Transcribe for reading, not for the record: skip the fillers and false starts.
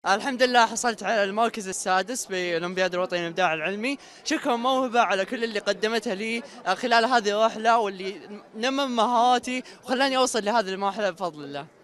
الحمد لله حصلت على المركز السادس بالأولمبياد الوطني للإبداع العلمي. شكرا موهبة على كل اللي قدمته لي خلال هذه الرحلة، واللي نمى مهاراتي وخلاني أوصل لهذه المرحلة بفضل الله.